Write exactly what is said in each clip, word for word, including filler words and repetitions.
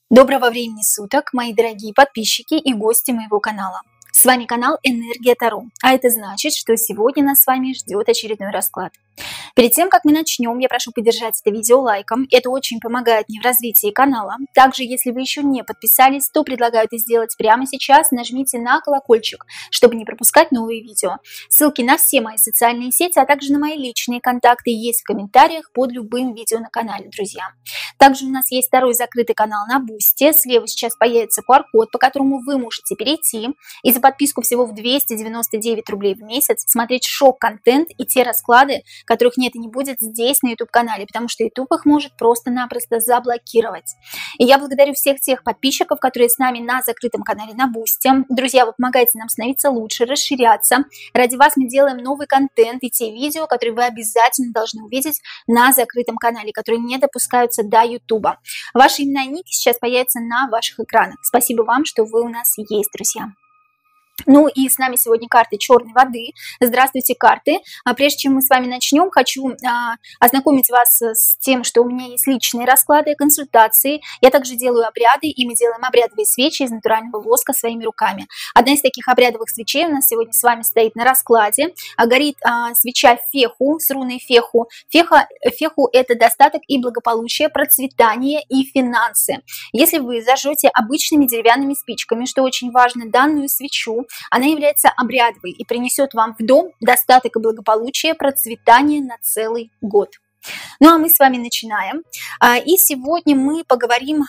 Доброго времени суток, мои дорогие подписчики и гости моего канала. С вами канал Энергия Таро, а это значит, что сегодня нас с вами ждет очередной расклад. Перед тем, как мы начнем, я прошу поддержать это видео лайком, это очень помогает мне в развитии канала. Также, если вы еще не подписались, то предлагаю это сделать прямо сейчас, нажмите на колокольчик, чтобы не пропускать новые видео. Ссылки на все мои социальные сети, а также на мои личные контакты есть в комментариях под любым видео на канале, друзья. Также у нас есть второй закрытый канал на Бусти, слева сейчас появится ку ар код, по которому вы можете перейти и за подписку всего в двести девяносто девять рублей в месяц смотреть шок-контент и те расклады, которых нет и не будет здесь на YouTube-канале, потому что YouTube их может просто-напросто заблокировать. И я благодарю всех тех подписчиков, которые с нами на закрытом канале на Бусти. Друзья, вы помогаете нам становиться лучше, расширяться. Ради вас мы делаем новый контент и те видео, которые вы обязательно должны увидеть на закрытом канале, которые не допускаются до YouTube. Ваши имена и ники сейчас появятся на ваших экранах. Спасибо вам, что вы у нас есть, друзья. Ну и с нами сегодня карты черной воды. Здравствуйте, карты. А прежде чем мы с вами начнем, хочу а, ознакомить вас с тем, что у меня есть личные расклады, консультации. Я также делаю обряды, и мы делаем обрядовые свечи из натурального воска своими руками. Одна из таких обрядовых свечей у нас сегодня с вами стоит на раскладе. А, горит а, свеча феху с руной феху. Феха, феху – это достаток и благополучие, процветание и финансы. Если вы зажжете обычными деревянными спичками, что очень важно, данную свечу, она является обрядовой и принесет вам в дом достаток и благополучие, процветание на целый год. Ну а мы с вами начинаем. И сегодня мы поговорим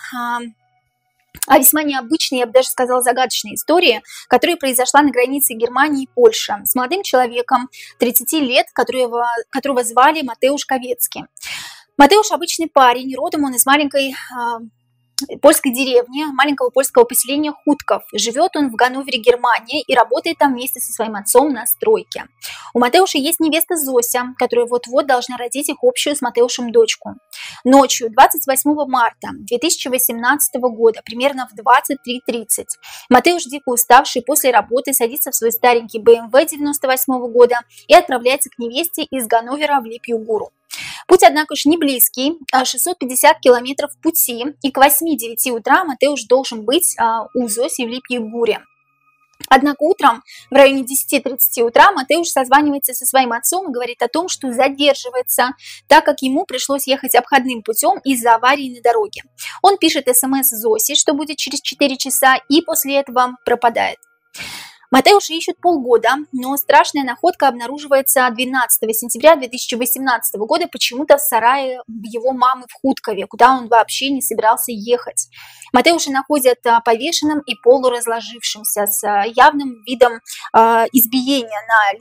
о весьма необычной, я бы даже сказала, загадочной истории, которая произошла на границе Германии и Польши с молодым человеком тридцати лет, которого, которого звали Матеуш Ковецкий. Матеуш обычный парень, родом он из маленькой польской деревни, маленького польского поселения Хутков. Живет он в Ганновере, Германии, и работает там вместе со своим отцом на стройке. У Матеуша есть невеста Зося, которая вот-вот должна родить их общую с Матеушем дочку. Ночью двадцать восьмого марта две тысячи восемнадцатого года, примерно в двадцать три тридцать, Матеуш, дико уставший после работы, садится в свой старенький бэ эм вэ девяносто восьмого года и отправляется к невесте из Ганновера в Липью Гуру. Путь, однако ж, не близкий, шестьсот пятьдесят километров пути, и к восьми-девяти утра Матеуш должен быть у Зоси в Липьей Гуре. Однако утром, в районе десяти тридцати утра, Матеуш созванивается со своим отцом и говорит о том, что задерживается, так как ему пришлось ехать обходным путем из-за аварии на дороге. Он пишет смс Зосе, что будет через четыре часа, и после этого пропадает. Матеуша ищут полгода, но страшная находка обнаруживается двенадцатого сентября две тысячи восемнадцатого года почему-то в сарае его мамы в Хуткове, куда он вообще не собирался ехать. Матеуша находят повешенным и полуразложившимся с явным видом избиения на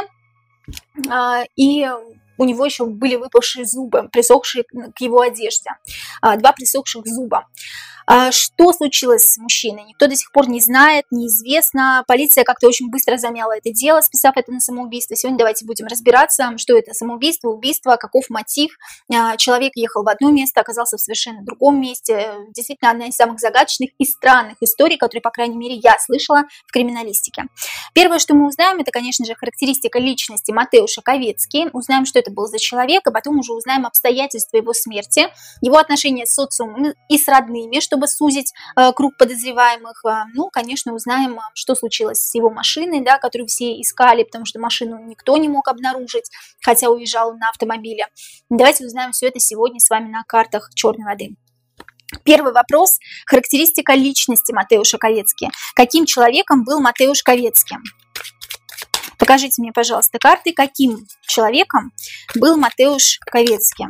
лице, и у него еще были выпавшие зубы, присохшие к его одежде, два присохших зуба. Что случилось с мужчиной, никто до сих пор не знает, неизвестно. Полиция как-то очень быстро замяла это дело, списав это на самоубийство. Сегодня давайте будем разбираться, что это самоубийство, убийство, каков мотив. Человек ехал в одно место, оказался в совершенно другом месте. Действительно, одна из самых загадочных и странных историй, которые, по крайней мере, я слышала в криминалистике. Первое, что мы узнаем, это, конечно же, характеристика личности Матеуша Ковецкий. Узнаем, что это был за человек, а потом уже узнаем обстоятельства его смерти, его отношения с социумом и с родными, что чтобы сузить э, круг подозреваемых. Ну, конечно, узнаем, что случилось с его машиной, да, которую все искали, потому что машину никто не мог обнаружить, хотя уезжал на автомобиле. Давайте узнаем все это сегодня с вами на картах черной воды. Первый вопрос. Характеристика личности Матеуша Ковецкий. Каким человеком был Матеуш Ковецкий? Покажите мне, пожалуйста, карты. Каким человеком был Матеуш Ковецкий?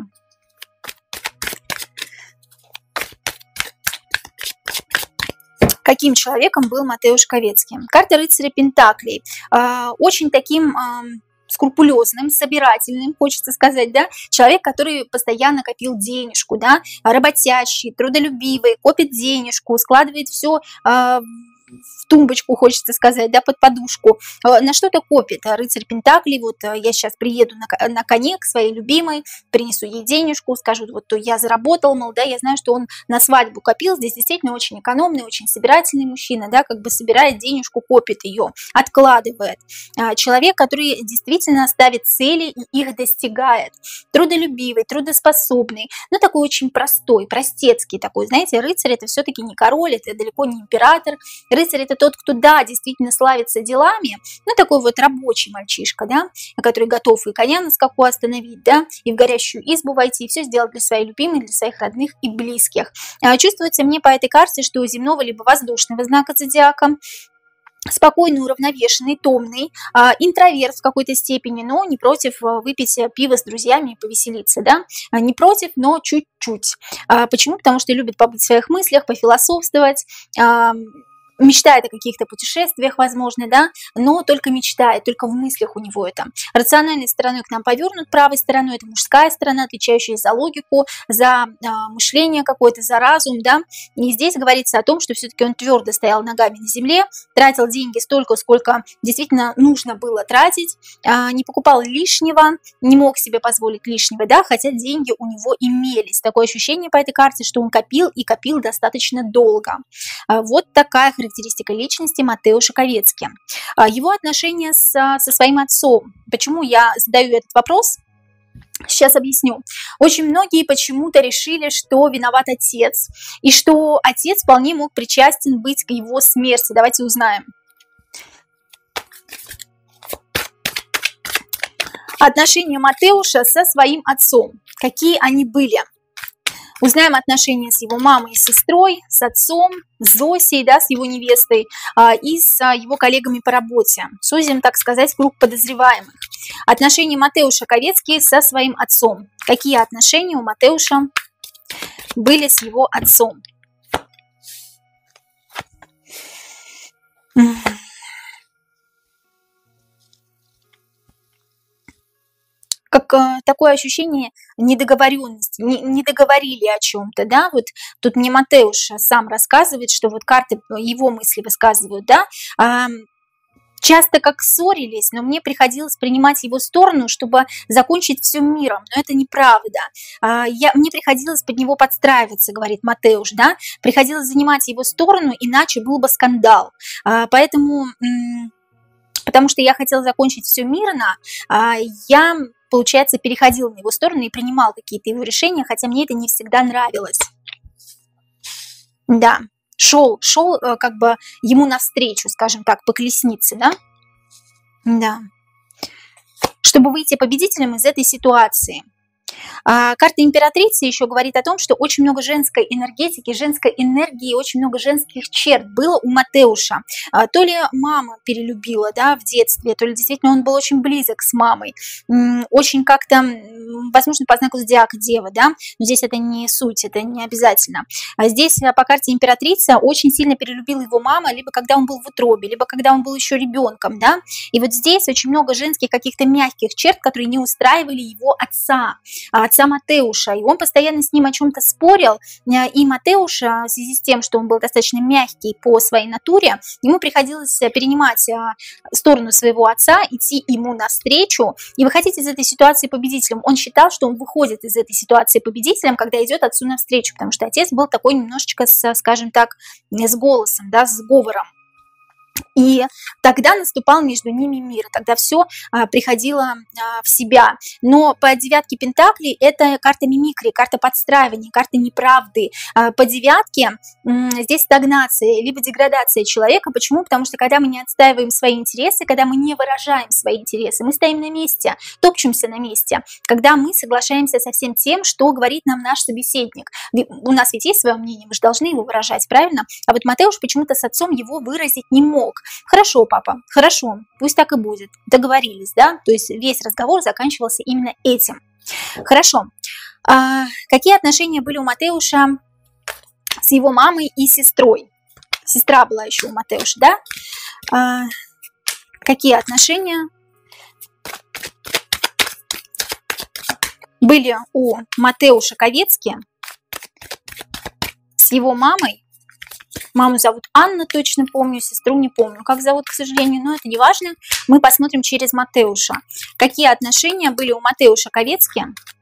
Каким человеком был Матеуш Ковецкий? Карта рыцаря Пентаклей. Э, очень таким э, скрупулезным, собирательным, хочется сказать, да, человек, который постоянно копил денежку, да, работящий, трудолюбивый, копит денежку, складывает все э, в тумбочку, хочется сказать, да, под подушку. На что-то копит рыцарь Пентаклей. Вот я сейчас приеду на, на коне к своей любимой, принесу ей денежку, скажу, вот то я заработал, мол, да, я знаю, что он на свадьбу копил. Здесь действительно очень экономный, очень собирательный мужчина, да, как бы собирает денежку, копит ее, откладывает. Человек, который действительно ставит цели и их достигает. Трудолюбивый, трудоспособный, но такой очень простой, простецкий такой. Знаете, рыцарь это все-таки не король, это далеко не император. Рыцарь это тот, кто, да, действительно славится делами, ну, такой вот рабочий мальчишка, да, который готов и коня на скаку остановить, да, и в горящую избу войти, и все сделать для своей любимой, для своих родных и близких. Чувствуется мне по этой карте, что у земного либо воздушного знака зодиака спокойный, уравновешенный, томный, э, интроверт в какой-то степени, но не против выпить пиво с друзьями и повеселиться, да, не против, но чуть-чуть. Э, почему? Потому что любит побыть в своих мыслях, пофилософствовать, э, мечтает о каких-то путешествиях, возможно, да, но только мечтает, только в мыслях у него это. Рациональной стороной к нам повернут, правой стороной это мужская сторона, отвечающая за логику, за э, мышление какое-то, за разум, да, и здесь говорится о том, что все-таки он твердо стоял ногами на земле, тратил деньги столько, сколько действительно нужно было тратить, э, не покупал лишнего, не мог себе позволить лишнего, да, хотя деньги у него имелись. Такое ощущение по этой карте, что он копил и копил достаточно долго. Э, вот такая характеристика личности Матеуша Ковецки. Его отношения с, со своим отцом. Почему я задаю этот вопрос? Сейчас объясню. Очень многие почему-то решили, что виноват отец, и что отец вполне мог причастен быть к его смерти. Давайте узнаем. Отношения Матеуша со своим отцом. Какие они были? Узнаем отношения с его мамой и сестрой, с отцом, с Зосей, да, с его невестой а, и с а, его коллегами по работе. Сузим, так сказать, круг подозреваемых. Отношения Матеуша Ковецки со своим отцом. Какие отношения у Матеуша были с его отцом? Как э, такое ощущение недоговоренности, не, не договорили о чем-то, да, вот тут мне Матеуш сам рассказывает, что вот карты его мысли высказывают, да, э, часто как ссорились, но мне приходилось принимать его сторону, чтобы закончить все миром, но это неправда, э, я, мне приходилось под него подстраиваться, говорит Матеуш, да, приходилось занимать его сторону, иначе был бы скандал, э, поэтому... М- Потому что я хотела закончить все мирно, я, получается, переходила на его сторону и принимал какие-то его решения, хотя мне это не всегда нравилось. Да, шел, шел как бы ему навстречу, скажем так, по колеснице, да? Да. Чтобы выйти победителем из этой ситуации. А, карта императрицы еще говорит о том, что очень много женской энергетики, женской энергии, очень много женских черт было у Матеуша. А, то ли мама перелюбила, да, в детстве, то ли действительно он был очень близок с мамой, М, очень как-то, возможно, по знаку зодиака дева, да, но здесь это не суть, это не обязательно. А здесь по карте императрица очень сильно перелюбила его мама, либо когда он был в утробе, либо когда он был еще ребенком, да, и вот здесь очень много женских каких-то мягких черт, которые не устраивали его отца, отца Матеуша, и он постоянно с ним о чем-то спорил, и Матеуша, в связи с тем, что он был достаточно мягкий по своей натуре, ему приходилось перенимать сторону своего отца, идти ему навстречу и выходить из этой ситуации победителем. Он считал, что он выходит из этой ситуации победителем, когда идет отцу навстречу, потому что отец был такой немножечко, с, скажем так, с голосом, да, с говором. И тогда наступал между ними мир, тогда все а, приходило а, в себя. Но по девятке Пентаклей это карта мимикрии, карта подстраивания, карта неправды. А, по девятке м, здесь стагнация, либо деградация человека. Почему? Потому что когда мы не отстаиваем свои интересы, когда мы не выражаем свои интересы, мы стоим на месте, топчемся на месте. Когда мы соглашаемся со всем тем, что говорит нам наш собеседник. У нас ведь есть свое мнение, мы же должны его выражать, правильно? А вот Матеуш почему-то с отцом его выразить не мог. Хорошо, папа, хорошо, пусть так и будет. Договорились, да? То есть весь разговор заканчивался именно этим. Хорошо. А, какие отношения были у Матеуша с его мамой и сестрой? Сестра была еще у Матеуша, да? А, какие отношения были у Матеуша Ковецки с его мамой Маму зовут Анна, точно помню, сестру не помню, как зовут, к сожалению, но это не важно. Мы посмотрим через Матеуша. Какие отношения были у Матеуша Ковецки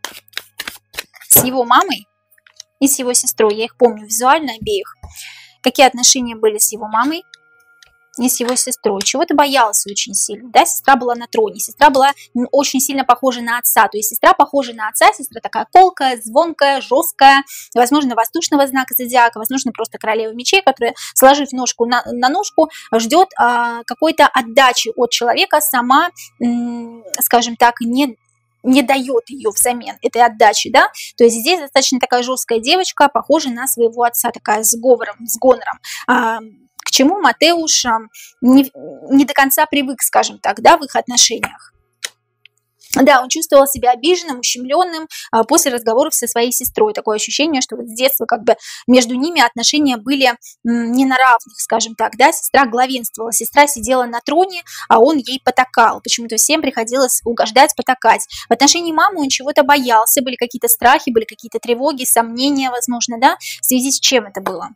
с его мамой и с его сестрой. Я их помню визуально обеих. Какие отношения были с его мамой и с его сестрой. Чего-то боялся очень сильно. Да? Сестра была на троне. Сестра была очень сильно похожа на отца. То есть сестра похожа на отца. Сестра такая колкая, звонкая, жесткая. Возможно, воздушного знака зодиака. Возможно, просто королева мечей, которая, сложив ножку на, на ножку, ждет а, какой-то отдачи от человека. Сама, скажем так, не не дает ее взамен этой отдачи, да, то есть здесь достаточно такая жесткая девочка, похожая на своего отца, такая с говором, с гонором, а, к чему Матеуш не, не до конца привык, скажем так, да, в их отношениях. Да, он чувствовал себя обиженным, ущемленным а, после разговоров со своей сестрой. Такое ощущение, что вот с детства как бы между ними отношения были м, не на равных, скажем так, да. Сестра главенствовала, сестра сидела на троне, а он ей потакал. Почему-то всем приходилось угождать, потакать. В отношении мамы он чего-то боялся, были какие-то страхи, были какие-то тревоги, сомнения, возможно, да, в связи с чем это было.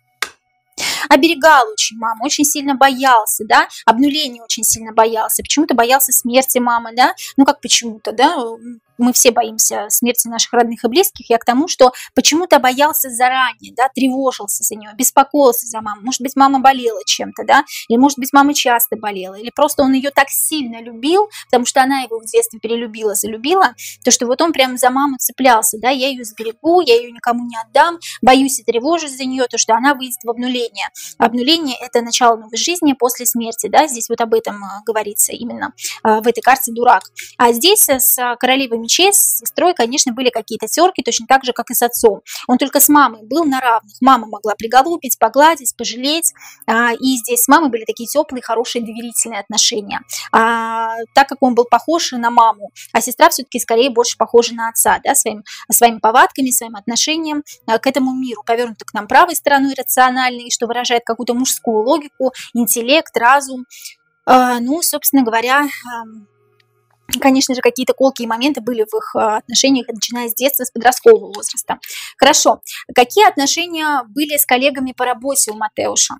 Оберегал очень маму, очень сильно боялся, да, обнуления очень сильно боялся, почему-то боялся смерти мамы, да, ну как почему-то, да, мы все боимся смерти наших родных и близких, я к тому, что почему-то боялся заранее, да, тревожился за нее, беспокоился за маму, может быть, мама болела чем-то, да, или, может быть, мама часто болела, или просто он ее так сильно любил, потому что она его в детстве перелюбила, залюбила, то, что вот он прям за маму цеплялся, да, я ее сберегу, я ее никому не отдам, боюсь и тревожусь за нее, то, что она выйдет в обнуление. Обнуление – это начало новой жизни после смерти, да, здесь вот об этом говорится именно в этой карте дурак. А здесь с королевой мечей, с сестрой, конечно, были какие-то терки, точно так же, как и с отцом. Он только с мамой был на равных. Мама могла приголубить, погладить, пожалеть. И здесь с мамой были такие теплые, хорошие, доверительные отношения. А, так как он был похож на маму, а сестра все-таки скорее больше похожа на отца, да, своим, своими повадками, своим отношением к этому миру, повернуто к нам правой стороной рациональной, что выражает какую-то мужскую логику, интеллект, разум. А, ну, собственно говоря, конечно же, какие-то колкие моменты были в их отношениях, начиная с детства, с подросткового возраста. Хорошо. Какие отношения были с коллегами по работе у Матеуша?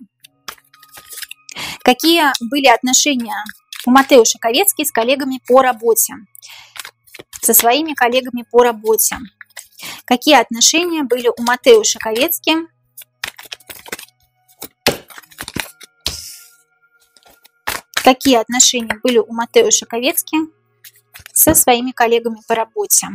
Какие были отношения у Матеуша Ковецки с коллегами по работе? Со своими коллегами по работе. Какие отношения были у Матеуша Ковецки Какие отношения были у Матеуша Ковецки со своими коллегами по работе?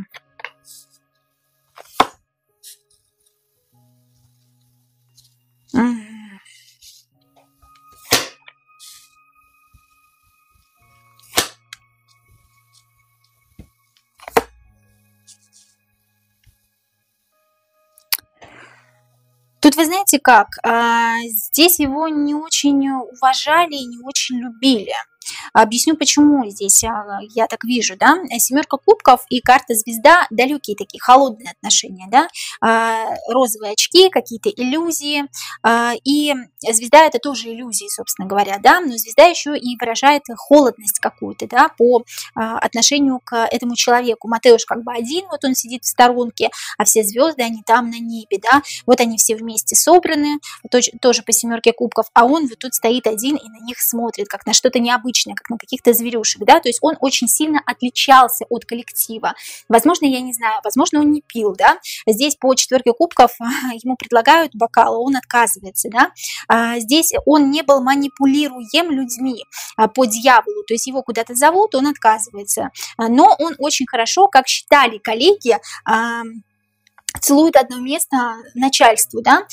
Тут вы знаете как, здесь его не очень уважали и не очень любили. Объясню, почему здесь я так вижу, да. Семерка кубков и карта звезда, далекие такие, холодные отношения, да. Розовые очки, какие-то иллюзии. И звезда – это тоже иллюзии, собственно говоря, да. Но звезда еще и выражает холодность какую-то, да, по отношению к этому человеку. Матеуш как бы один, вот он сидит в сторонке, а все звезды, они там на небе, да. Вот они все вместе собраны, тоже по семерке кубков, а он вот тут стоит один и на них смотрит, как на что-то необычное, как на каких-то зверюшек, да, то есть он очень сильно отличался от коллектива. Возможно, я не знаю, возможно, он не пил, да. Здесь по четверке кубков ему предлагают бокал, а он отказывается, да. А здесь он не был манипулируем людьми по дьяволу, то есть его куда-то зовут, он отказывается. Но он очень хорошо, как считали коллеги, целует одно место начальству, да.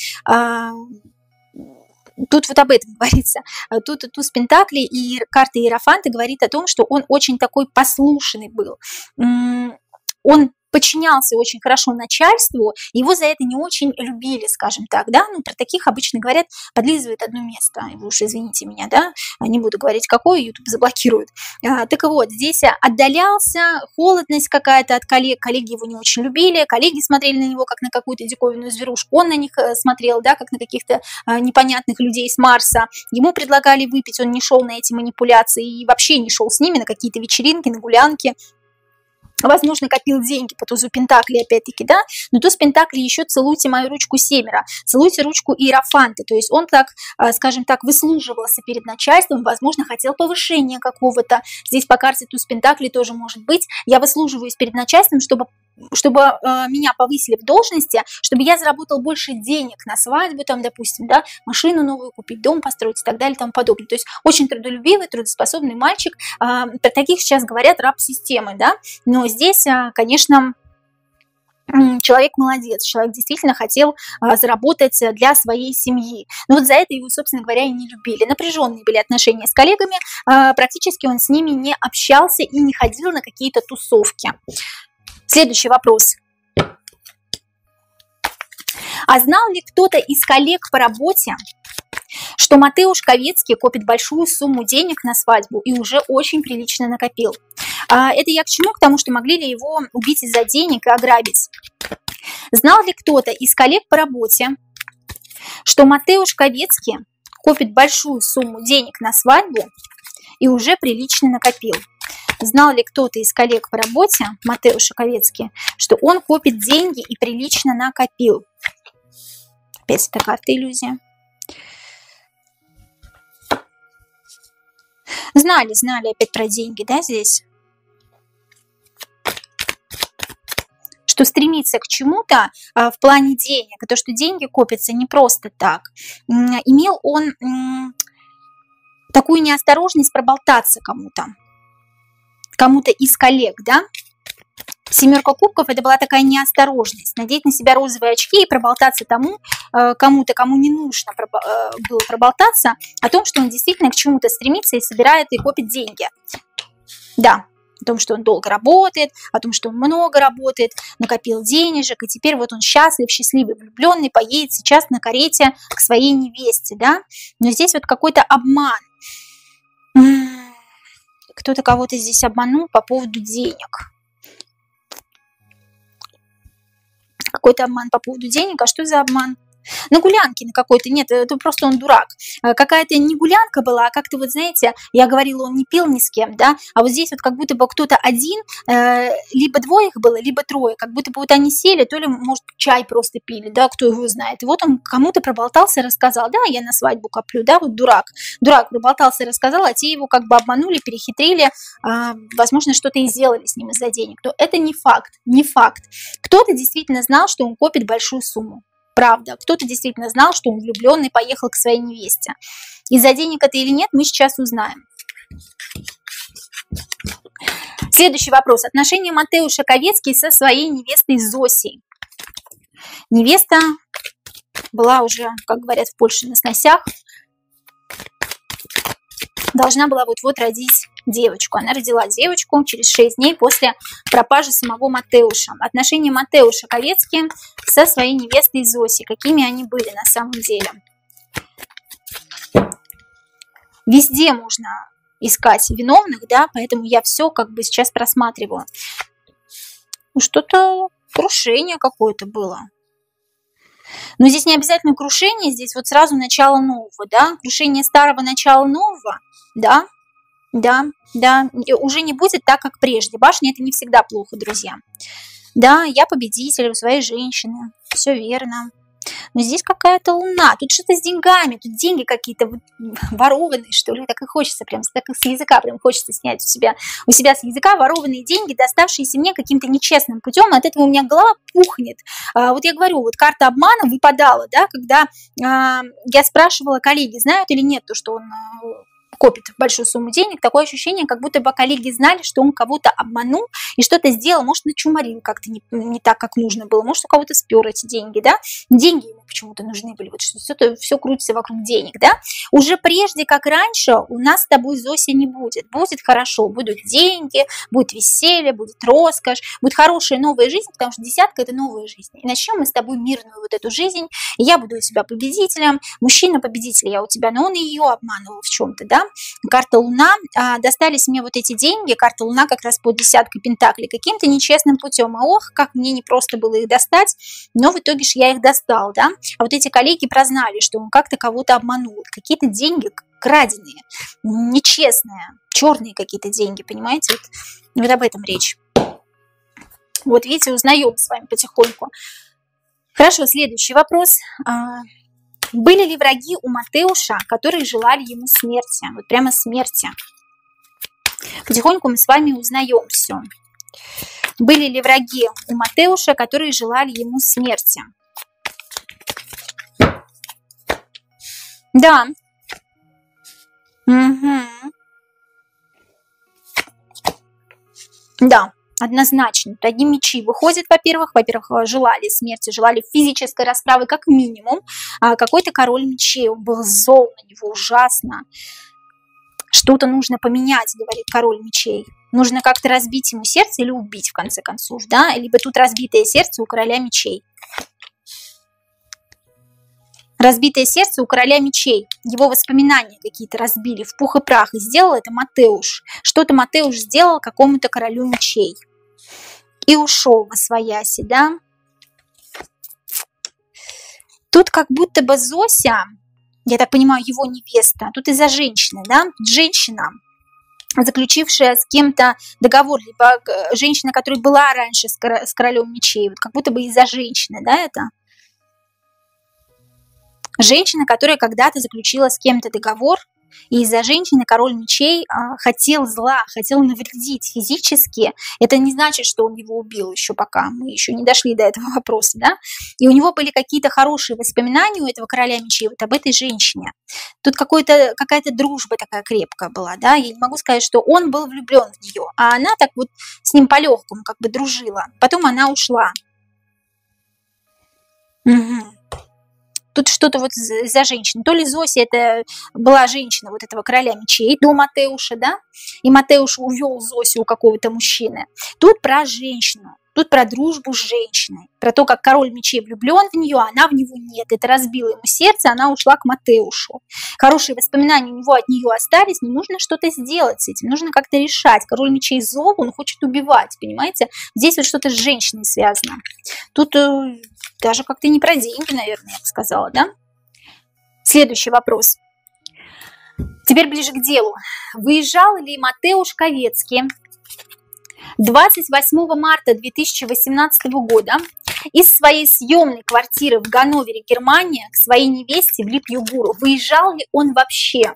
Тут вот об этом говорится. Тут туз пентаклей и карта Иерофанта говорит о том, что он очень такой послушный был. Он подчинялся очень хорошо начальству, его за это не очень любили, скажем так, да, ну, про таких обычно говорят, подлизывает одно место, вы уж извините меня, да, не буду говорить какое, YouTube заблокирует. А, так вот, здесь отдалялся, холодность какая-то от коллег, коллеги его не очень любили, коллеги смотрели на него как на какую-то диковинную зверушку, он на них смотрел, да, как на каких-то а, непонятных людей с Марса, ему предлагали выпить, он не шел на эти манипуляции и вообще не шел с ними на какие-то вечеринки, на гулянки. возможно, копил деньги по тузу Пентакли, опять-таки, да, но туз Пентакли еще целуйте мою ручку семеро, целуйте ручку Иерофанта, то есть он так, скажем так, выслуживался перед начальством, возможно, хотел повышения какого-то, здесь по карте туз Пентакли тоже может быть, я выслуживаюсь перед начальством, чтобы чтобы э, меня повысили в должности, чтобы я заработал больше денег на свадьбу, там, допустим, да, машину новую купить, дом построить и так далее и тому подобное. То есть очень трудолюбивый, трудоспособный мальчик. Э, про таких сейчас говорят раб системы, да, но здесь, э, конечно, человек молодец, человек действительно хотел а, заработать для своей семьи. Но вот за это его, собственно говоря, и не любили. Напряженные были отношения с коллегами, а, практически он с ними не общался и не ходил на какие-то тусовки. Следующий вопрос. А знал ли кто-то из коллег по работе, что Матеуш Ковецкий копит большую сумму денег на свадьбу и уже очень прилично накопил? Это я к чему? К тому, что могли ли его убить из-за денег и ограбить. Знал ли кто-то из коллег по работе, что Матеуш Ковецкий копит большую сумму денег на свадьбу и уже прилично накопил? Знал ли кто-то из коллег по работе, Матеуш Ковецкий, что он копит деньги и прилично накопил? Опять эта карта иллюзия. Знали, знали опять про деньги, да, здесь? Что стремиться к чему-то а, в плане денег, то, что деньги копятся не просто так. Имел он м, такую неосторожность проболтаться кому-то, кому-то из коллег, да? Семерка кубков – это была такая неосторожность, надеть на себя розовые очки и проболтаться тому, э, кому-то, кому не нужно пробо- э, было проболтаться, о том, что он действительно к чему-то стремится и собирает и копит деньги. Да. О том, что он долго работает, о том, что он много работает, накопил денежек, и теперь вот он счастлив, счастливый, влюбленный, поедет сейчас на карете к своей невесте, да? Но здесь вот какой-то обман. Кто-то кого-то здесь обманул по поводу денег. Какой-то обман по поводу денег. А что за обман? На гулянке на какой-то, нет, это просто он дурак. Какая-то не гулянка была, а как-то вот, знаете, я говорила, он не пил ни с кем, да, а вот здесь вот как будто бы кто-то один, э, либо двое их было, либо трое, как будто бы вот они сели, то ли, может, чай просто пили, да, кто его знает. И вот он кому-то проболтался, рассказал, да, я на свадьбу коплю, да, вот дурак. Дурак проболтался, рассказал, а те его как бы обманули, перехитрили, э, возможно, что-то и сделали с ним из-за денег. Но это не факт, не факт. Кто-то действительно знал, что он копит большую сумму. Правда, кто-то действительно знал, что он влюбленный, поехал к своей невесте. Из-за денег это или нет, мы сейчас узнаем. Следующий вопрос. Отношения Матеуша Ковецкий со своей невестой Зосей. Невеста была уже, как говорят в Польше, на сносях. Должна была вот-вот родить девочку. Она родила девочку через шесть дней после пропажи самого Матеуша. Отношения Матеуша Ковецкий со своей невестой Зосей. Какими они были на самом деле? Везде можно искать виновных, да, поэтому я все как бы сейчас просматриваю. Ну, что-то крушение какое-то было. Но здесь не обязательно крушение, здесь вот сразу начало нового, да, крушение старого, начала нового, да, да, да, уже не будет так, как прежде. Башня – это не всегда плохо, друзья. Да, я победитель у своей женщины, все верно. Но здесь какая-то луна, тут что-то с деньгами, тут деньги какие-то ворованные, что ли, так и хочется, прям так с языка прям хочется снять у себя, у себя с языка ворованные деньги, доставшиеся мне каким-то нечестным путем, от этого у меня голова пухнет. А, вот я говорю, вот карта обмана выпадала, да, когда а, я спрашивала коллеги, знают или нет то, что он копит большую сумму денег, такое ощущение, как будто бы коллеги знали, что он кого-то обманул и что-то сделал, может, начумарил как-то не, не так, как нужно было, может, у кого-то спер эти деньги, да, деньги ему почему-то нужны были, вот что все, все крутится вокруг денег, да, уже прежде, как раньше, у нас с тобой, Зося, не будет, будет хорошо, будут деньги, будет веселье, будет роскошь, будет хорошая новая жизнь, потому что десятка – это новая жизнь, и начнем мы с тобой мирную вот эту жизнь, и я буду у тебя победителем, мужчина-победитель я у тебя, но он и ее обманывал в чем-то, да. Карта Луна, а, достались мне вот эти деньги, карта Луна как раз под десяткой пентаклей, каким-то нечестным путем, а ох, как мне не просто было их достать, но в итоге же я их достал, да, а вот эти коллеги прознали, что он как-то кого-то обманул, какие-то деньги краденые, нечестные, черные какие-то деньги, понимаете, вот, вот об этом речь. Вот видите, узнаем с вами потихоньку. Хорошо, следующий вопрос. Были ли враги у Матеуша, которые желали ему смерти? Вот прямо смерти. Потихоньку мы с вами узнаем все. Были ли враги у Матеуша, которые желали ему смерти? Да. Угу. Да, однозначно. Враги мечи выходят, во-первых. Во-первых, желали смерти, желали физической расправы, как минимум. А какой-то король мечей, он был зол на него ужасно. Что-то нужно поменять, говорит король мечей. Нужно как-то разбить ему сердце или убить, в конце концов, да? Либо тут разбитое сердце у короля мечей. Разбитое сердце у короля мечей. Его воспоминания какие-то разбили в пух и прах. И сделал это Матеуш. Что-то Матеуш сделал какому-то королю мечей. И ушел восвояси, да? Тут как будто бы Зося, я так понимаю, его невеста, тут из-за женщины, да? Женщина, заключившая с кем-то договор, либо женщина, которая была раньше с королем мечей, вот как будто бы из-за женщины, да, это? Женщина, которая когда-то заключила с кем-то договор, и из-за женщины король мечей а, хотел зла, хотел навредить физически. Это не значит, что он его убил еще пока, мы еще не дошли до этого вопроса, да? И у него были какие-то хорошие воспоминания у этого короля мечей вот об этой женщине. Тут какой-то, какая-то дружба такая крепкая была, да? Я не могу сказать, что он был влюблен в нее, а она так вот с ним по-легкому как бы дружила. Потом она ушла. Угу. Тут что-то вот за женщину. То ли Зося это была женщина вот этого короля мечей до Матеуша, да? И Матеуш увел Зосю у какого-то мужчины. Тут про женщину. Тут про дружбу с женщиной. Про то, как король мечей влюблен в нее, а она в него нет. Это разбило ему сердце, она ушла к Матеушу. Хорошие воспоминания у него от нее остались, но нужно что-то сделать с этим. Нужно как-то решать. Король мечей зол, он хочет убивать, понимаете? Здесь вот что-то с женщиной связано. Тут даже как-то не про деньги, наверное, я бы сказала, да? Следующий вопрос. Теперь ближе к делу. Выезжал ли Матеуш Ковецкий двадцать восьмого марта две тысячи восемнадцатого года из своей съемной квартиры в Ганновере, Германия, к своей невесте в Лип-Югуру? Выезжал ли он вообще?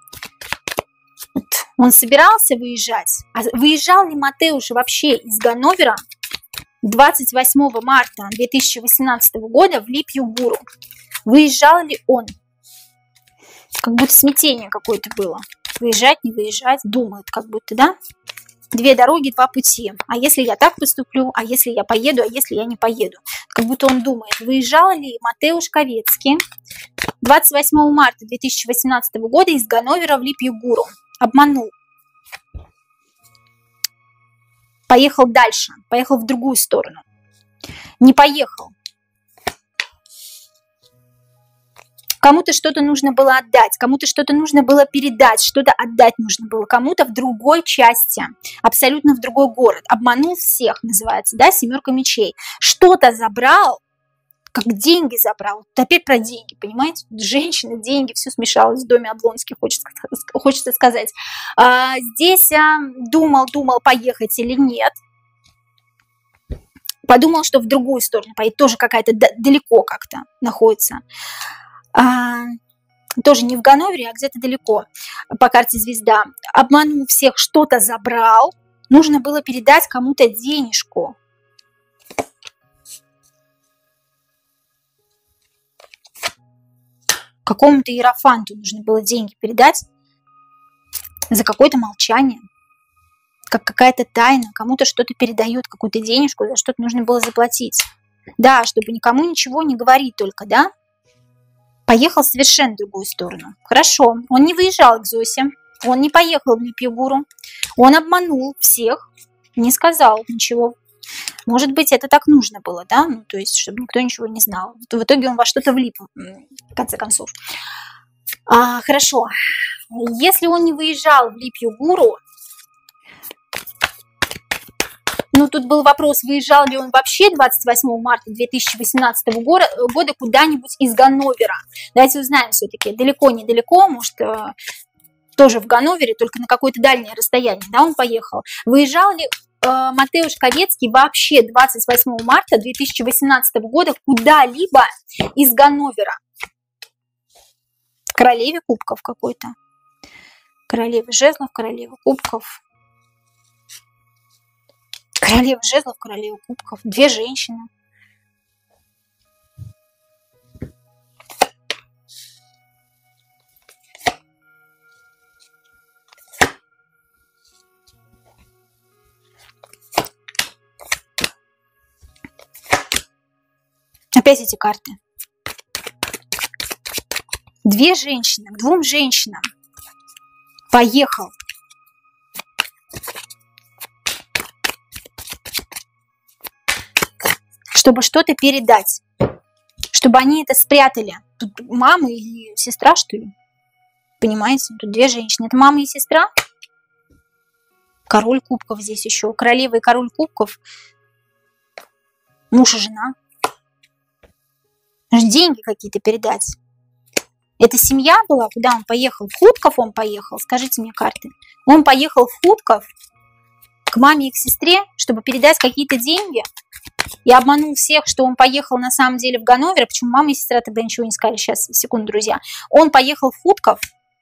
Он собирался выезжать? А выезжал ли Матеуш вообще из Ганновера двадцать восьмого марта две тысячи восемнадцатого года в Лип-Югуру? Выезжал ли он? Как будто смятение какое-то было. Выезжать, не выезжать, думают как будто, да? Две дороги, два пути. А если я так поступлю? А если я поеду? А если я не поеду? Как будто он думает. Выезжал ли Матеуш Ковецкий двадцать восьмого марта две тысячи восемнадцатого года из Ганновера в Лип-Югуру? Обманул. Поехал дальше. Поехал в другую сторону. Не поехал. Кому-то что-то нужно было отдать, кому-то что-то нужно было передать, что-то отдать нужно было кому-то в другой части, абсолютно в другой город. Обманул всех, называется, да, семерка мечей. Что-то забрал, как деньги забрал. Вот опять про деньги, понимаете? Женщина, деньги, все смешалось в доме Облонских, хочется, хочется сказать. А, здесь а, думал, думал, поехать или нет. Подумал, что в другую сторону поедет, тоже какая-то далеко как-то находится. А, тоже не в Ганновере, а где-то далеко по карте звезда. Обманул всех, что-то забрал. Нужно было передать кому-то денежку. Какому-то иерофанту нужно было деньги передать за какое-то молчание. Как какая-то тайна. Кому-то что-то передают, какую-то денежку, за что-то нужно было заплатить. Да, чтобы никому ничего не говорить только, да? Поехал в совершенно другую сторону. Хорошо, он не выезжал к Зосе, он не поехал в Лип-Югуру, он обманул всех, не сказал ничего. Может быть, это так нужно было, да? Ну, то есть, чтобы никто ничего не знал. В итоге он во что-то влип, в конце концов. А, хорошо, если он не выезжал в Лип-Югуру, ну, тут был вопрос, выезжал ли он вообще двадцать восьмого марта две тысячи восемнадцатого года, года куда-нибудь из Ганновера. Давайте узнаем все-таки, далеко-недалеко, может, тоже в Ганновере, только на какое-то дальнее расстояние, да, он поехал. Выезжал ли Матеуш Ковецкий вообще двадцать восьмого марта две тысячи восемнадцатого года куда-либо из Ганновера? Королеве кубков какой-то. Королева жезлов, королева кубков. Королева жезлов, королева кубков. Две женщины. Опять эти карты. Две женщины, к двум женщинам поехал. Чтобы что-то передать. Чтобы они это спрятали. Тут мама и сестра, что ли? Понимаете? Тут две женщины. Это мама и сестра. Король кубков здесь еще. Королева и король кубков. Муж и жена. Деньги какие-то передать. Это семья была, куда он поехал? В Худков он поехал, скажите мне карты. Он поехал в Худков к маме и к сестре, чтобы передать какие-то деньги. И обманул всех, что он поехал на самом деле в Ганновер. Почему мама и сестра тогда ничего не сказали? Сейчас, секунду, друзья. Он поехал в Худков.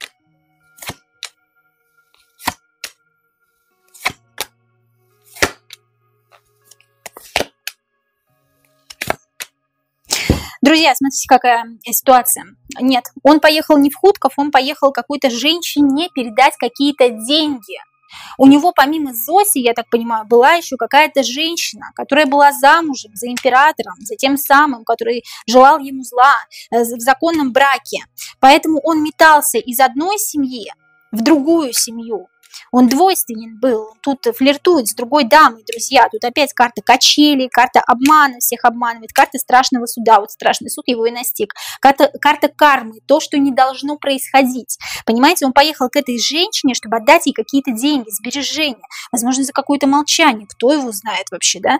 Друзья, смотрите, какая ситуация. Нет, он поехал не в Худков, он поехал какой-то женщине передать какие-то деньги. У него помимо Зоси, я так понимаю, была еще какая-то женщина, которая была замужем за императором, за тем самым, который желал ему зла в законном браке. Поэтому он метался из одной семьи в другую семью. Он двойственен был, тут флиртует с другой дамой, друзья. Тут опять карта качели, карта обмана, всех обманывает, карта страшного суда. Вот страшный суд его и настиг. Карта, карта кармы, то, что не должно происходить. Понимаете, он поехал к этой женщине, чтобы отдать ей какие-то деньги, сбережения. Возможно, за какое-то молчание. Кто его знает вообще, да?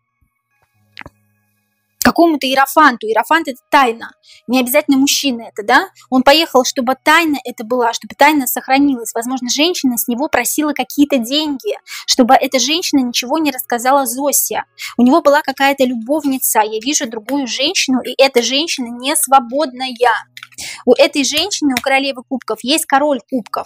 Какому-то иерофанту. Иерофант – это тайна. Не обязательно мужчина это, да? Он поехал, чтобы тайна это была, чтобы тайна сохранилась. Возможно, женщина с него просила какие-то деньги, чтобы эта женщина ничего не рассказала Зосе. У него была какая-то любовница. Я вижу другую женщину, и эта женщина не свободная. У этой женщины, у королевы кубков, есть король кубков.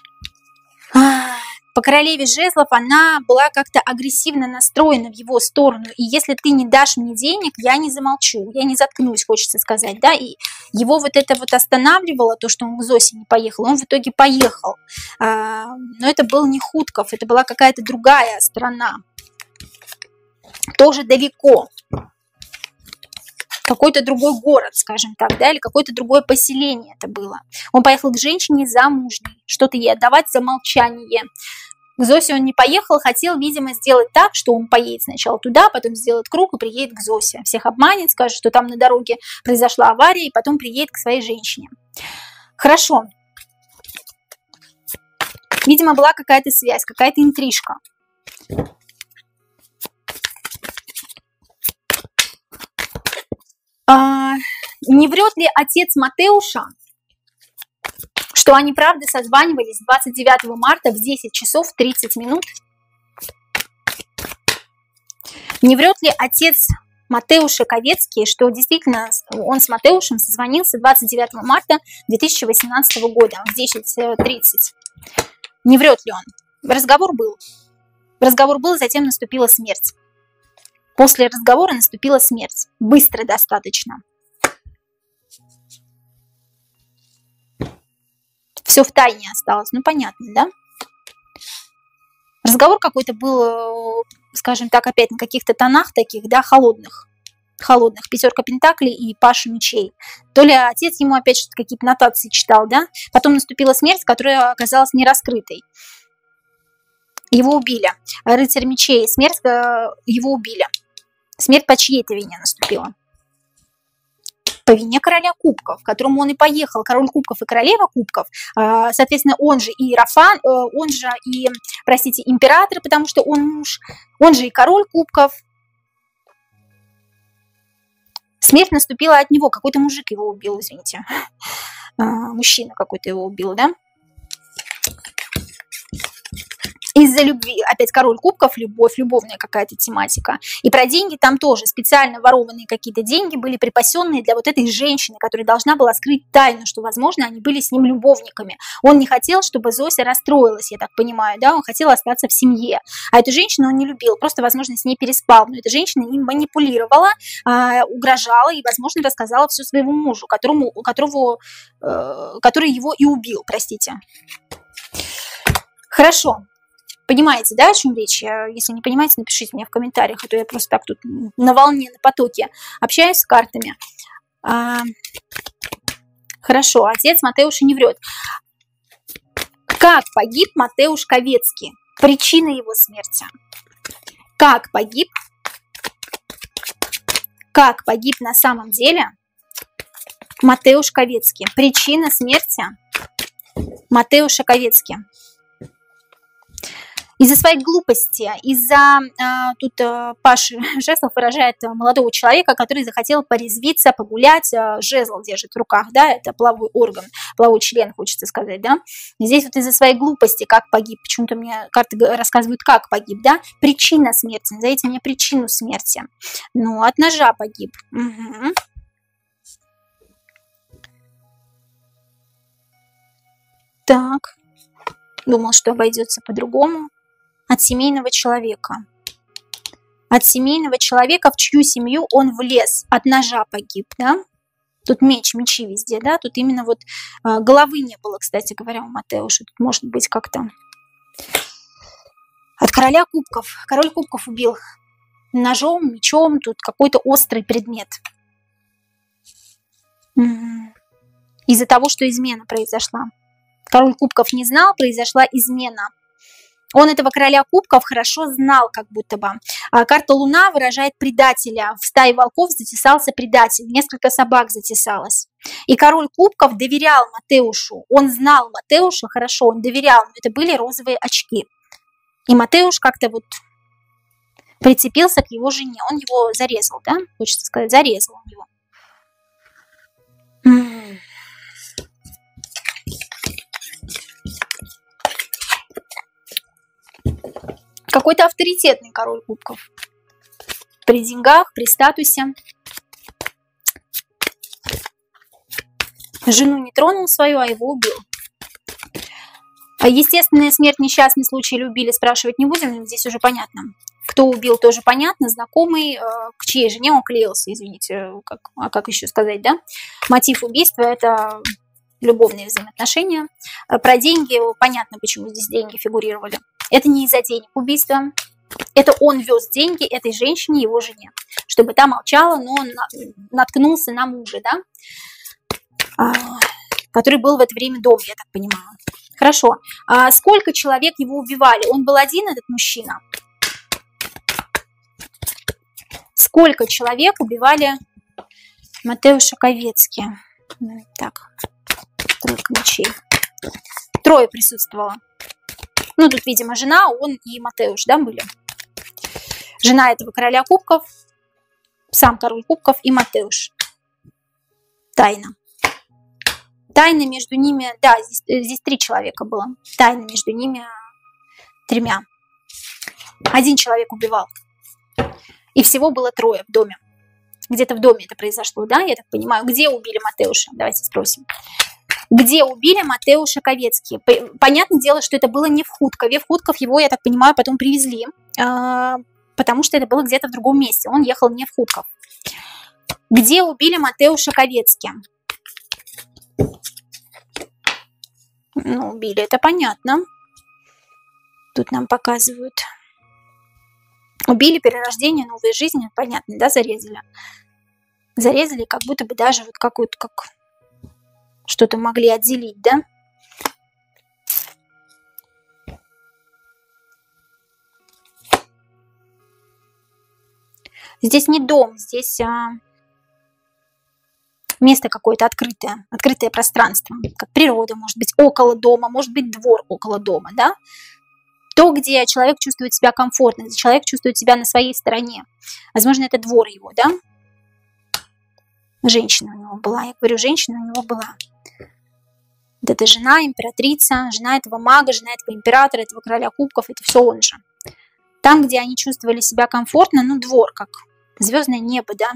По королеве жезлов она была как-то агрессивно настроена в его сторону. И если ты не дашь мне денег, я не замолчу, я не заткнусь, хочется сказать, да. И его вот это вот останавливало, то, что он к Зосе не поехал. Он в итоге поехал. Но это был не Худков, это была какая-то другая страна. Тоже далеко. Какой-то другой город, скажем так, да, или какое-то другое поселение это было. Он поехал к женщине замужней, что-то ей отдавать за молчание. К Зосе он не поехал, хотел, видимо, сделать так, что он поедет сначала туда, потом сделает круг и приедет к Зосе. Всех обманет, скажет, что там на дороге произошла авария, и потом приедет к своей женщине. Хорошо. Видимо, была какая-то связь, какая-то интрижка. А, не врет ли отец Матеуша, что они правда созванивались двадцать девятого марта в десять часов тридцать минут? Не врет ли отец Матеуша Ковецкий, что действительно он с Матеушем созвонился двадцать девятого марта две тысячи восемнадцатого года в десять тридцать? Не врет ли он? Разговор был. Разговор был, затем наступила смерть. После разговора наступила смерть. Быстро достаточно. Все в тайне осталось. Ну, понятно, да? Разговор какой-то был, скажем так, опять на каких-то тонах таких, да, холодных. Холодных. Пятерка пентаклей и паша мечей. То ли отец ему опять что-то какие-то нотации читал, да? Потом наступила смерть, которая оказалась не раскрытой. Его убили. Рыцарь мечей. Смерть, его убили. Смерть по чьей-то вине наступила. По вине короля кубков, к которому он и поехал. Король кубков и королева кубков. Соответственно, он же и иерофан, он же и, простите, император, потому что он муж. Он же и король кубков. Смерть наступила от него. Какой-то мужик его убил, извините. Мужчина какой-то его убил, да? Из-за любви. Опять король кубков, любовь, любовная какая-то тематика. И про деньги там тоже. Специально ворованные какие-то деньги были припасенные для вот этой женщины, которая должна была скрыть тайну, что, возможно, они были с ним любовниками. Он не хотел, чтобы Зося расстроилась, я так понимаю, да, он хотел остаться в семье. А эту женщину он не любил, просто, возможно, с ней переспал. Но эта женщина им манипулировала, э, угрожала и, возможно, рассказала все своему мужу, которому, которого, э, который его и убил, простите. Хорошо. Понимаете, да, о чем речь? Если не понимаете, напишите мне в комментариях, а то я просто так тут на волне, на потоке общаюсь с картами. А, хорошо, отец Матеуша не врет. Как погиб Матеуш Ковецкий? Причина его смерти. Как погиб? Как погиб на самом деле Матеуш Ковецкий? Причина смерти Матеуша Ковецкий. Из-за своей глупости, из-за, э, тут э, Паша Жезлов выражает молодого человека, который захотел порезвиться, погулять, э, жезл держит в руках, да, это половой орган, половой член, хочется сказать, да. Здесь вот из-за своей глупости, как погиб, почему-то мне карты рассказывают, как погиб, да, причина смерти, назовите мне причину смерти. Ну, от ножа погиб. Угу. Так, думал, что обойдется по-другому. От семейного человека. От семейного человека, в чью семью он влез. От ножа погиб, да? Тут меч, мечи везде, да? Тут именно вот э, головы не было, кстати говоря, у Матеуша. Тут может быть как-то... От короля кубков. Король кубков убил ножом, мечом. Тут какой-то острый предмет. Из-за того, что измена произошла. Король кубков не знал, произошла измена. Он этого короля кубков хорошо знал, как будто бы. А карта Луна выражает предателя. В стае волков затесался предатель. Несколько собак затесалось. И король кубков доверял Матеушу. Он знал Матеуша хорошо, он доверял. Но это были розовые очки. И Матеуш как-то вот прицепился к его жене. Он его зарезал, да? Хочется сказать, зарезал он его. Какой-то авторитетный король кубков. При деньгах, при статусе. Жену не тронул свою, а его убил. Естественная смерть, несчастный случай или убили, спрашивать не будем, здесь уже понятно. Кто убил, тоже понятно, знакомый, к чьей жене он клеился, извините, как, а как еще сказать, да? Мотив убийства – это любовные взаимоотношения. Про деньги понятно, почему здесь деньги фигурировали. Это не из-за денег убийства. Это он вез деньги этой женщине, его жене, чтобы та молчала, но он наткнулся на мужа, да, который был в это время дома, я так понимаю. Хорошо. А сколько человек его убивали? Он был один, этот мужчина? Сколько человек убивали Матеуша Ковецкий? Так, тройка мечей. Трое присутствовало. Ну, тут, видимо, жена, он и Матеуш, да, были. Жена этого короля кубков, сам король кубков и Матеуш. Тайна. Тайна между ними, да, здесь, здесь три человека было. Тайна между ними тремя. Один человек убивал. И всего было трое в доме. Где-то в доме это произошло, да, я так понимаю. Где убили Матеуша? Давайте спросим. Где убили Матеуша Ковецкий? Понятное дело, что это было не в Хуткове. В Хутков его, я так понимаю, потом привезли, потому что это было где-то в другом месте. Он ехал не в Хутков. Где убили Матеуша Ковецкий? Ну, убили, это понятно. Тут нам показывают. Убили, перерождение, новая жизнь, понятно, да, зарезали. Зарезали, как будто бы даже вот какую-то, как... что-то могли отделить, да? Здесь не дом, здесь а, место какое-то открытое, открытое пространство, как природа, может быть, около дома, может быть, двор около дома, да? То, где человек чувствует себя комфортно, где человек чувствует себя на своей стороне. Возможно, это двор его, да? Женщина у него была, я говорю, женщина у него была. Вот это жена, императрица, жена этого мага, жена этого императора, этого короля кубков, это все он же. Там, где они чувствовали себя комфортно, ну, двор, как звездное небо, да.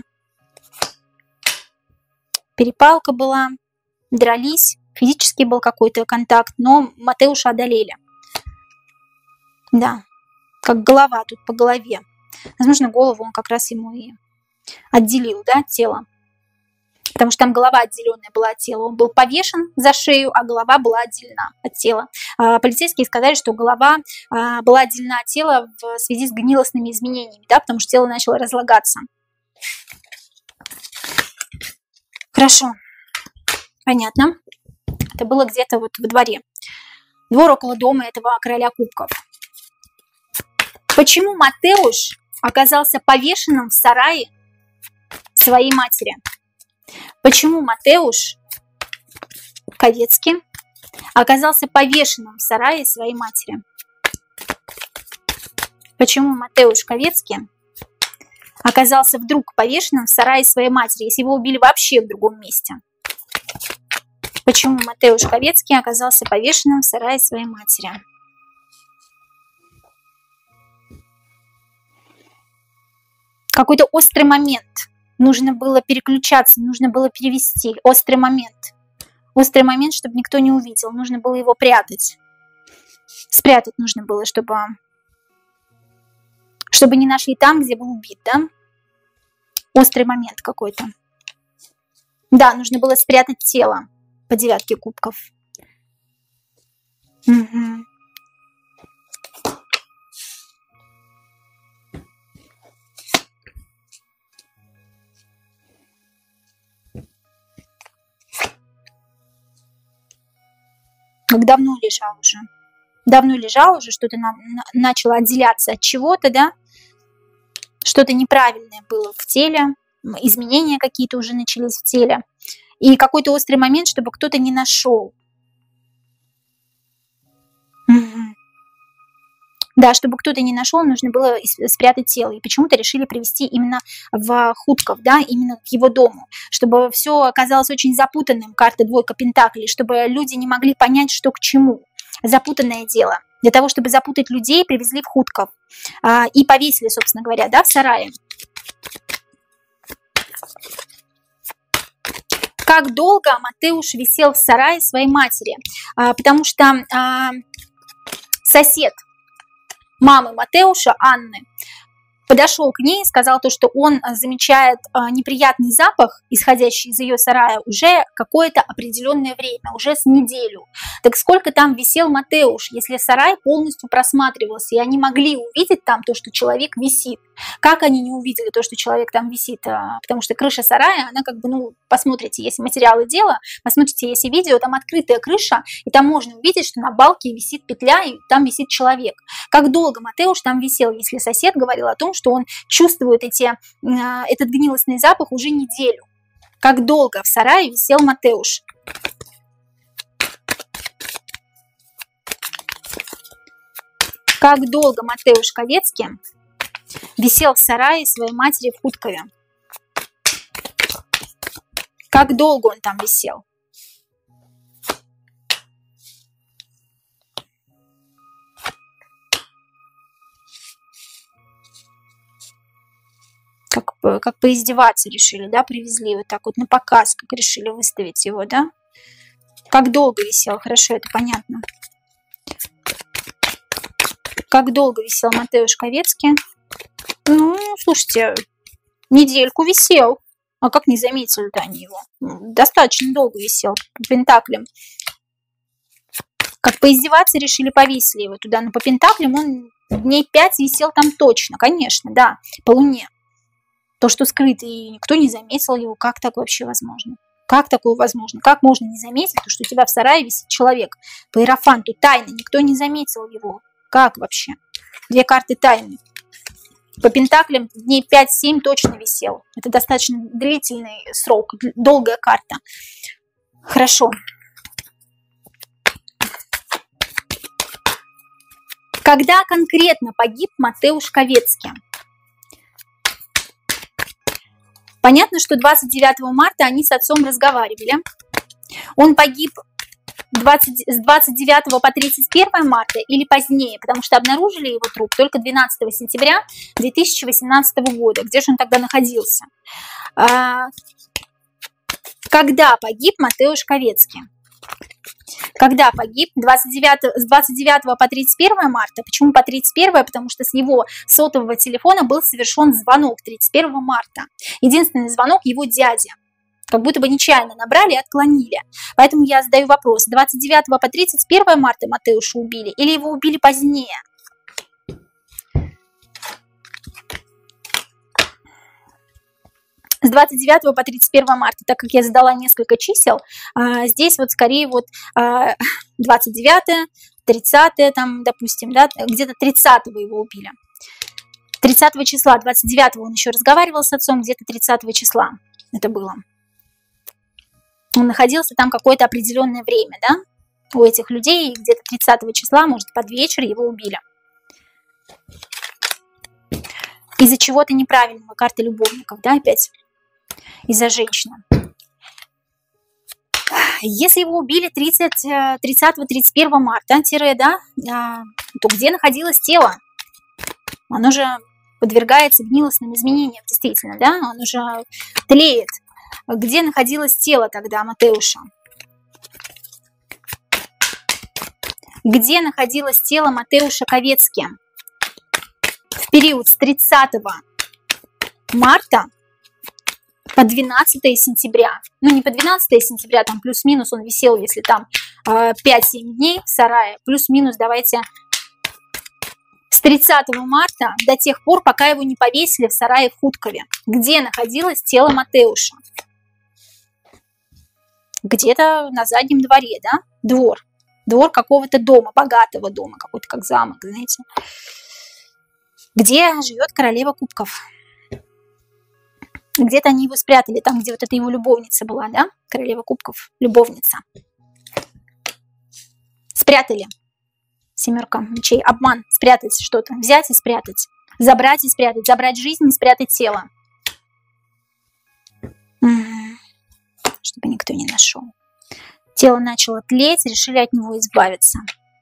Перепалка была, дрались, физически был какой-то контакт, но Матеуша одолели. Да, как голова тут по голове. Возможно, голову он как раз ему и отделил, да, от тела. Потому что там голова отделенная была от тела. Он был повешен за шею, а голова была отделена от тела. А, полицейские сказали, что голова а, была отделена от тела в связи с гнилостными изменениями, да, потому что тело начало разлагаться. Хорошо, понятно. Это было где-то вот во дворе. Двор около дома этого короля кубков. Почему Матеуш оказался повешенным в сарае своей матери? Почему Матеуш Ковецкий оказался повешенным в сарае своей матери? Почему Матеуш Ковецкий оказался вдруг повешенным в сарае своей матери, если его убили вообще в другом месте? Почему Матеуш Ковецкий оказался повешенным в сарае своей матери? Какой-то острый момент. Нужно было переключаться, нужно было перевести. Острый момент. Острый момент, чтобы никто не увидел. Нужно было его прятать. Спрятать нужно было, чтобы, чтобы не нашли там, где был убит, да? Острый момент какой-то. Да, нужно было спрятать тело по девятке кубков. Угу. Как давно лежал уже. Давно лежал уже, что-то на, на, начало отделяться от чего-то, да? Что-то неправильное было в теле, изменения какие-то уже начались в теле. И какой-то острый момент, чтобы кто-то не нашел. Угу. Да, чтобы кто-то не нашел, нужно было спрятать тело. И почему-то решили привести именно в Худков, да, именно к его дому, чтобы все оказалось очень запутанным, карта двойка пентаклей, чтобы люди не могли понять, что к чему. Запутанное дело. Для того, чтобы запутать людей, привезли в Худков а, и повесили, собственно говоря, да, в сарае. Как долго Матеуш висел в сарае своей матери? А, потому что а, сосед мамы Матеуша, Анны, подошел к ней и сказал то, что он замечает неприятный запах, исходящий из ее сарая, уже какое-то определенное время, уже с неделю. Так сколько там висел Матеуш, если сарай полностью просматривался, и они могли увидеть там то, что человек висит? Как они не увидели то, что человек там висит? Потому что крыша сарая, она как бы, ну, посмотрите, если материалы дела, посмотрите, если видео, там открытая крыша, и там можно увидеть, что на балке висит петля, и там висит человек. Как долго Матеуш там висел, если сосед говорил о том, что он чувствует эти, этот гнилостный запах уже неделю? Как долго в сарае висел Матеуш? Как долго Матеуш Ковецкий висел в сарае своей матери в Худкове? Как долго он там висел? Как, как поиздеваться решили, да, привезли вот так вот на показ, как решили выставить его, да? Как долго висел? Хорошо, это понятно. Как долго висел Матеуш Ковецкий? Ну, слушайте, недельку висел. А как не заметили-то они его? Достаточно долго висел по пентаклям. Как поиздеваться решили, повесили его туда. Но по пентаклям он дней пять висел там точно, конечно, да, по луне. То, что скрыто, и никто не заметил его. Как так вообще возможно? Как такое возможно? Как можно не заметить, то, что у тебя в сарае висит человек? По иерофанту тайно, никто не заметил его. Как вообще? Две карты тайны. По пентаклям дней пять-семь точно висел. Это достаточно длительный срок, долгая карта. Хорошо. Когда конкретно погиб Матеуш Ковецкий? Понятно, что двадцать девятого марта они с отцом разговаривали. Он погиб двадцать, с двадцать девятого по тридцать первое марта или позднее, потому что обнаружили его труп только двенадцатого сентября две тысячи восемнадцатого года. Где же он тогда находился? Когда погиб Матеуш Ковецкий? Когда погиб? двадцать девятого, с двадцать девятого по тридцать первое марта. Почему по тридцать первое? Потому что с его сотового телефона был совершен звонок тридцать первого марта. Единственный звонок его дяди. Как будто бы нечаянно набрали и отклонили. Поэтому я задаю вопрос. с двадцать девятого по тридцать первое марта Матеуша убили или его убили позднее? С двадцать девятого по тридцать первое марта, так как я задала несколько чисел, здесь вот скорее вот двадцать девятое, тридцатое, там, допустим, да, где-то тридцатого его убили. тридцатого числа, двадцать девятого он еще разговаривал с отцом, где-то тридцатого числа это было. Он находился там какое-то определенное время, да, у этих людей, и где-то тридцатого числа, может, под вечер его убили. Из-за чего-то неправильного, карты любовников, да, опять, из-за женщины. Если его убили тридцатого тридцать первого марта, тире, да, то где находилось тело? Оно же подвергается гнилостным изменениям, действительно, да, оно же тлеет. Где находилось тело тогда Матеуша? Где находилось тело Матеуша Ковецкий? В период с тридцатого марта по двенадцатое сентября. Ну, не по двенадцатое сентября, там плюс-минус он висел, если там э, пять-семь дней в сарае. Плюс-минус давайте с тридцатого марта до тех пор, пока его не повесили в сарае в Хуткове. Где находилось тело Матеуша? Где-то на заднем дворе, да? Двор. Двор какого-то дома, богатого дома, какой-то как замок, знаете. Где живет королева кубков. Где-то они его спрятали, там, где вот эта его любовница была, да? Королева кубков, любовница. Спрятали. Семерка мечей. Обман. Спрятать что-то. Взять и спрятать. Забрать и спрятать. Забрать жизнь и спрятать тело. Чтобы никто не нашел. Тело начало тлеть, решили от него избавиться.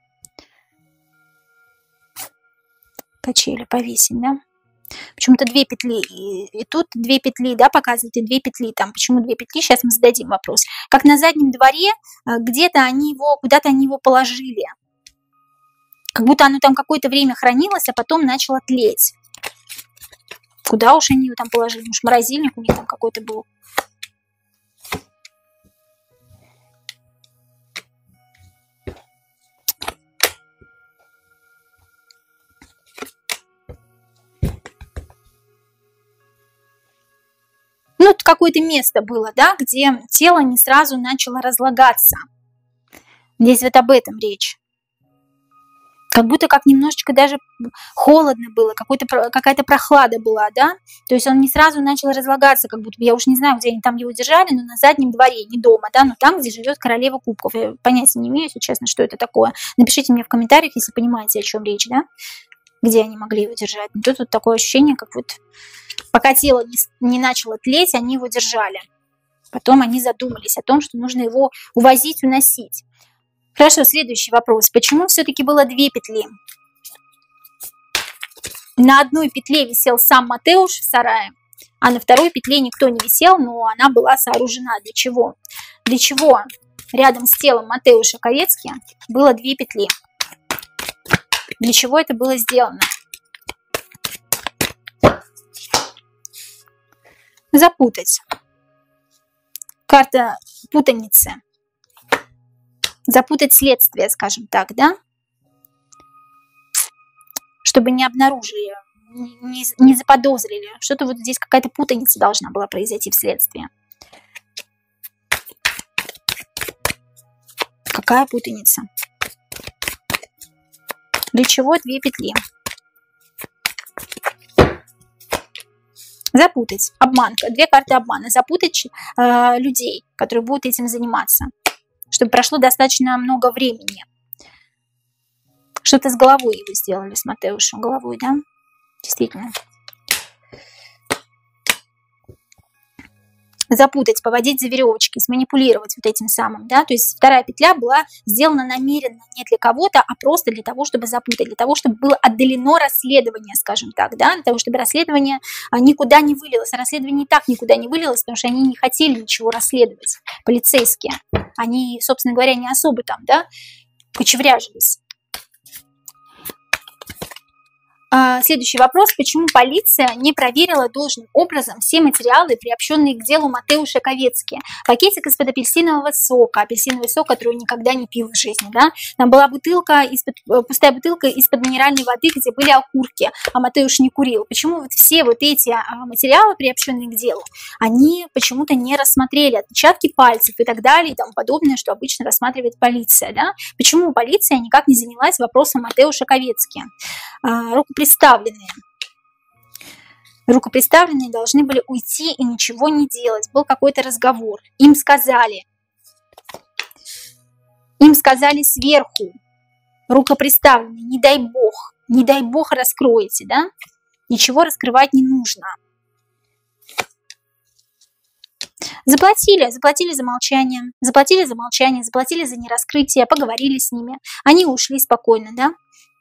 Качели повесить, да? Почему-то две петли, и, и тут две петли, да, показывают, и две петли там. Почему две петли? Сейчас мы зададим вопрос. Как на заднем дворе, где-то они его, куда-то они его положили. Как будто оно там какое-то время хранилось, а потом начало тлеть. Куда уж они его там положили? Может, морозильник у них там какой-то был. Ну, какое-то место было, да, где тело не сразу начало разлагаться. Здесь вот об этом речь. Как будто как немножечко даже холодно было, какая-то прохлада была, да. То есть он не сразу начал разлагаться, как будто, я уж не знаю, где они там его держали, но на заднем дворе, не дома, да, но там, где живет королева кубков. Я понятия не имею, если честно, что это такое. Напишите мне в комментариях, если понимаете, о чем речь, да, где они могли его держать. Но тут вот такое ощущение, как вот пока тело не, не начало тлеть, они его держали. Потом они задумались о том, что нужно его увозить, уносить. Хорошо, следующий вопрос. Почему все-таки было две петли? На одной петле висел сам Матеуш в сарае, а на второй петле никто не висел, но она была сооружена. Для чего? Для чего рядом с телом Матеуша Ковецкий было две петли? Для чего это было сделано? Запутать. Карта путаницы. Запутать следствие, скажем так, да? Чтобы не обнаружили, не, не заподозрили. Что-то вот здесь какая-то путаница должна была произойти в следствии. Какая путаница? Для чего две петли? Запутать, обманка, две карты обмана, запутать э, людей, которые будут этим заниматься, чтобы прошло достаточно много времени. Что-то с головой его сделали, с Матеушем, головой, да? Действительно. запутать, поводить за веревочки, сманипулировать вот этим самым, да, то есть вторая петля была сделана намеренно не для кого-то, а просто для того, чтобы запутать, для того, чтобы было отдалено расследование, скажем так, да, для того, чтобы расследование никуда не вылилось, а расследование и так никуда не вылилось, потому что они не хотели ничего расследовать, полицейские, они, собственно говоря, не особо там, да, кочевряжились. Следующий вопрос. Почему полиция не проверила должным образом все материалы, приобщенные к делу Матеуша Ковецки? Пакетик из-под апельсинового сока, апельсиновый сок, который он никогда не пил в жизни, да? Там была бутылка, из-под, пустая бутылка из-под минеральной воды, где были окурки, а Матеуш не курил. Почему вот все вот эти материалы, приобщенные к делу, они почему-то не рассмотрели отпечатки пальцев и так далее и тому подобное, что обычно рассматривает полиция, да? Почему полиция никак не занялась вопросом Матеуша Ковецки? Рукопредставленные. Рукопредставленные должны были уйти и ничего не делать. Был какой-то разговор. Им сказали, им сказали сверху, рукопредставленные, не дай бог, не дай бог раскроете, да? Ничего раскрывать не нужно. Заплатили, заплатили за молчание, заплатили за молчание, заплатили за нераскрытие, поговорили с ними. Они ушли спокойно, да?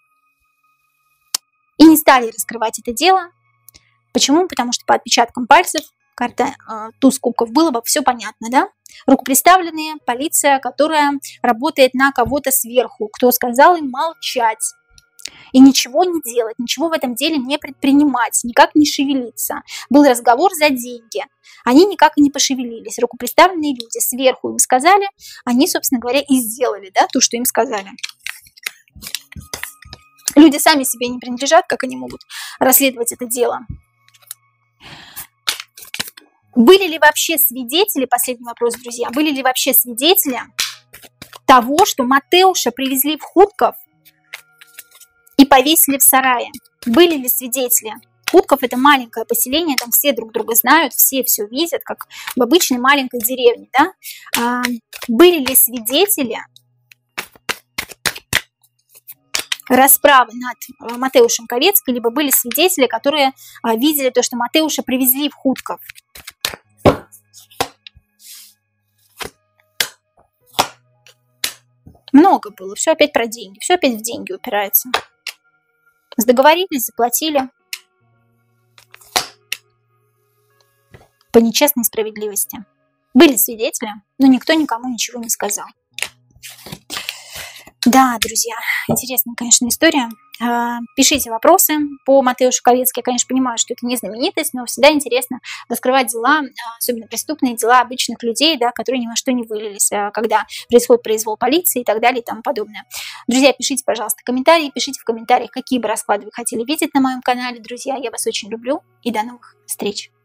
И не стали раскрывать это дело. Почему? Потому что по отпечаткам пальцев, карта э, туз кубков, было бы все понятно, да? Рукопредставленные, полиция, которая работает на кого-то сверху, кто сказал им молчать и ничего не делать, ничего в этом деле не предпринимать, никак не шевелиться. Был разговор за деньги. Они никак и не пошевелились. Рукопредставленные люди сверху им сказали, они, собственно говоря, и сделали, да, то, что им сказали. Люди сами себе не принадлежат, как они могут расследовать это дело. Были ли вообще свидетели, последний вопрос, друзья, были ли вообще свидетели того, что Матеуша привезли в Хутков и повесили в сарае? Были ли свидетели? Хутков — это маленькое поселение, там все друг друга знают, все все видят, как в обычной маленькой деревне, да? А, были ли свидетели расправы над Матеушем Ковецким, либо были свидетели, которые а, видели то, что Матеуша привезли в Хутков? Много было, все опять про деньги, все опять в деньги упирается. Договорились, заплатили. По нечестной справедливости. Были свидетели, но никто никому ничего не сказал. Да, друзья, интересная, конечно, история. Пишите вопросы по Матеушу Ковецки. Я, конечно, понимаю, что это не знаменитость, но всегда интересно раскрывать дела, особенно преступные дела обычных людей, да, которые ни во что не вылились, когда происходит произвол полиции и так далее и тому подобное. Друзья, пишите, пожалуйста, комментарии. Пишите в комментариях, какие бы расклады вы хотели видеть на моем канале. Друзья, я вас очень люблю и до новых встреч.